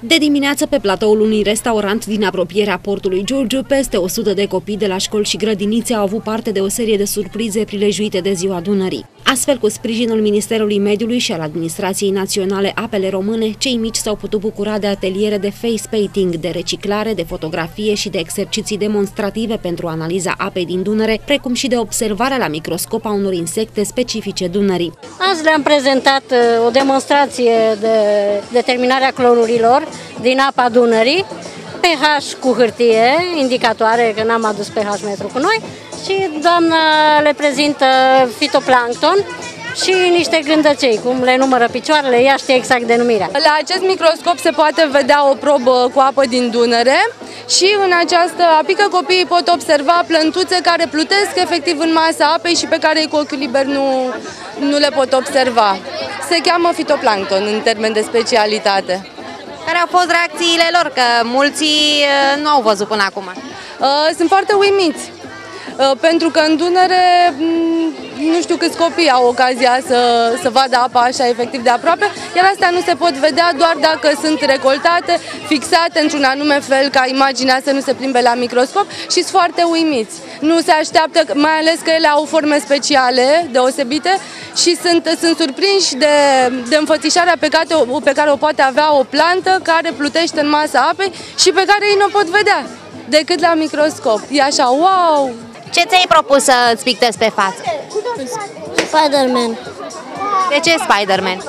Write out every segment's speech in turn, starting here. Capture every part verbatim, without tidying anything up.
De dimineață, pe platoul unui restaurant din apropierea portului Giurgiu, peste o sută de copii de la școli și grădinițe au avut parte de o serie de surprize prilejuite de Ziua Dunării. Astfel, cu sprijinul Ministerului Mediului și al Administrației Naționale Apele Române, cei mici s-au putut bucura de ateliere de face painting, de reciclare, de fotografie și de exerciții demonstrative pentru analiza apei din Dunăre, precum și de observarea la microscop a unor insecte specifice Dunării. Azi le-am prezentat o demonstrație de determinare a clorurilor din apa Dunării, pH cu hârtie, indicatoare că n-am adus pH metru cu noi, și doamna le prezintă fitoplancton și niște gândăcei, cum le numără picioarele, ea știe exact denumirea. La acest microscop se poate vedea o probă cu apă din Dunăre și în această apică copiii pot observa plântuțe care plutesc efectiv în masa apei și pe care ei cu ochiul liber nu, nu le pot observa. Se cheamă fitoplancton în termen de specialitate. Care au fost reacțiile lor? Că mulți nu au văzut până acum. Sunt foarte uimiți, pentru că în Dunăre nu știu câți copii au ocazia să, să vadă apa așa efectiv de aproape, iar astea nu se pot vedea doar dacă sunt recoltate, fixate într-un anume fel ca imaginea să nu se plimbe la microscop, și sunt foarte uimiți. Nu se așteaptă, mai ales că ele au forme speciale, deosebite, și sunt, sunt surprinși de, de înfățișarea pe care, o, pe care o poate avea o plantă care plutește în masa apei și pe care ei nu o pot vedea decât la microscop. E așa, wow! Ce ți-ai propus să-ți pictezi pe față? Spider-Man. De ce Spider-Man?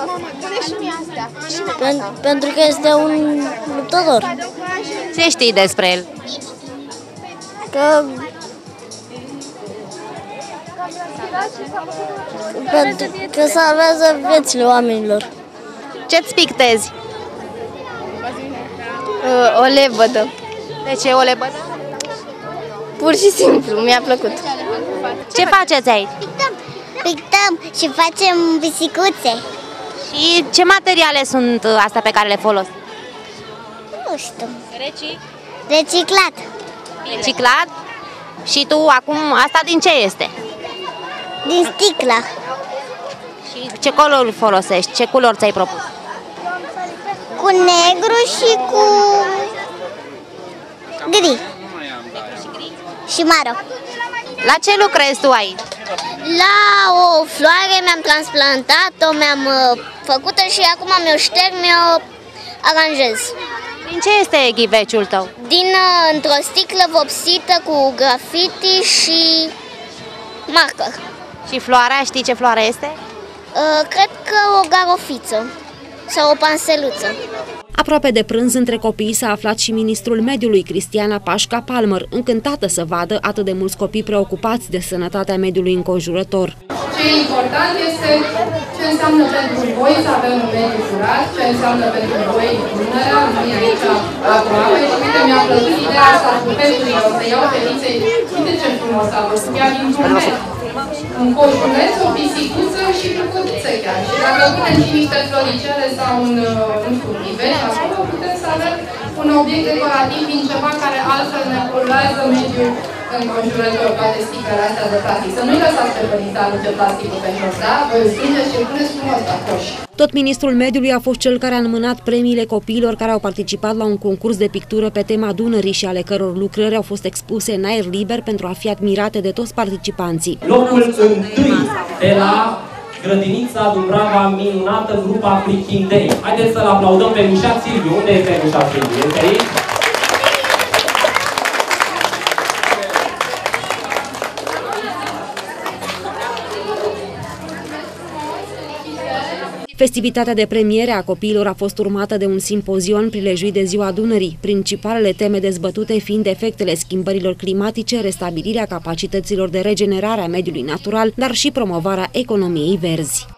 Pen pentru că este un luptător. Ce știi despre el? Că... Pentru că salvează viețile oamenilor. Ce-ți pictezi? O lebădă. De ce o lebădă? Pur și simplu, mi-a plăcut. Ce faceți aici? Pictăm, pictăm și facem pisicuțe. Și ce materiale sunt astea pe care le folos? Nu știu. Reci? Reciclat. Reciclat? Și tu acum, asta din ce este? Din sticlă. Și ce culori folosești? Ce culori ți-ai propus? Cu negru și cu gri. Și maro. La ce lucrezi tu aici? La o floare mi-am transplantat-o, mi-am făcut-o și acum mi-o șterg, mi-o aranjez. Din ce este ghiveciul tău? Din într-o sticlă vopsită cu grafiti și marker. Și floarea, știi ce floare este? Uh, cred că o garofiță sau o panseluță. Aproape de prânz între copii s-a aflat și ministrul mediului, Cristiana Pașca Palmer, încântată să vadă atât de mulți copii preocupați de sănătatea mediului înconjurător. Ce e important este ce înseamnă pentru voi să avem un mediu curat, ce înseamnă pentru voi Dunărea, noi aici aproape. Și uite, mi-a plăcut ideea asta cu peturile, o să iau fetițe, uite ce frumos a fost, chiar dintr-un met. Un coșuleț, o pisicuță și bucătuță chiar. Și dacă punem și niște floricele sau un, un cultiveș, acolo putem să avem un obiect decorativ din ceva care altfel ne poluează mediul înconjurător, toate sticlele astea de plastic. Să nu-i lăsați pe părinți să arunce plasticul pe jos, da? Voi îl strângeți și îl puneți frumos la coș. Tot ministrul mediului a fost cel care a înmânat premiile copiilor care au participat la un concurs de pictură pe tema Dunării și ale căror lucrări au fost expuse în aer liber pentru a fi admirate de toți participanții. Locul întâi de la grădinița Dubrava minunată, grupa Prichindei. Haideți să-l aplaudăm pe Mișa Silviu. Unde este Mișa Silviu? Este aici? Festivitatea de premiere a copiilor a fost urmată de un simpozion prilejuit de Ziua Dunării, principalele teme dezbătute fiind efectele schimbărilor climatice, restabilirea capacităților de regenerare a mediului natural, dar și promovarea economiei verzi.